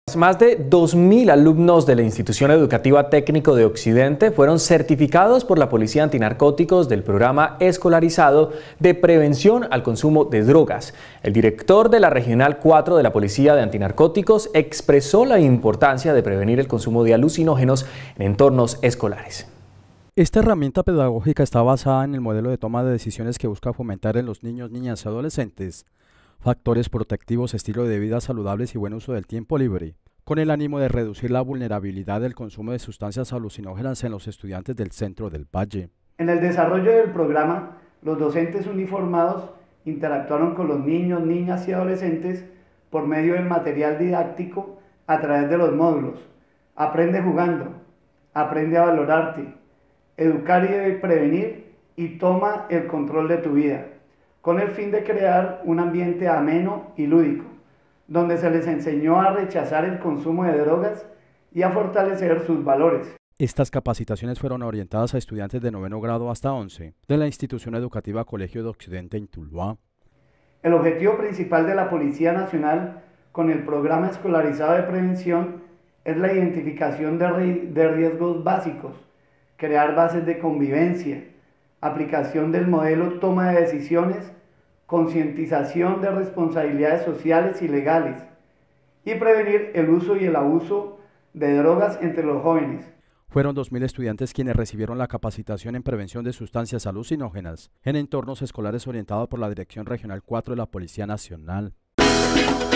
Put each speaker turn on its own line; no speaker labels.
Más de 2.000 alumnos de la Institución Educativa Técnico de Occidente fueron certificados por la Policía Antinarcóticos del programa escolarizado de prevención al consumo de drogas. El director de la Regional 4 de la Policía de Antinarcóticos expresó la importancia de prevenir el consumo de alucinógenos en entornos escolares.
Esta herramienta pedagógica está basada en el modelo de toma de decisiones que busca fomentar en los niños, niñas y adolescentes factores protectivos, estilo de vida saludables y buen uso del tiempo libre, con el ánimo de reducir la vulnerabilidad del consumo de sustancias alucinógenas en los estudiantes del centro del Valle.
En el desarrollo del programa, los docentes uniformados interactuaron con los niños, niñas y adolescentes por medio del material didáctico a través de los módulos Aprende jugando, Aprende a valorarte, Educar y prevenir y Toma el control de tu vida, con el fin de crear un ambiente ameno y lúdico, donde se les enseñó a rechazar el consumo de drogas y a fortalecer sus valores.
Estas capacitaciones fueron orientadas a estudiantes de 9º grado hasta 11 de la institución educativa Colegio de Occidente en Tuluá.
El objetivo principal de la Policía Nacional con el programa escolarizado de prevención es la identificación de riesgos básicos, crear bases de convivencia, aplicación del modelo toma de decisiones, concientización de responsabilidades sociales y legales y prevenir el uso y el abuso de drogas entre los jóvenes.
Fueron 2.000 estudiantes quienes recibieron la capacitación en prevención de sustancias alucinógenas en entornos escolares orientados por la Dirección Regional 4 de la Policía Nacional.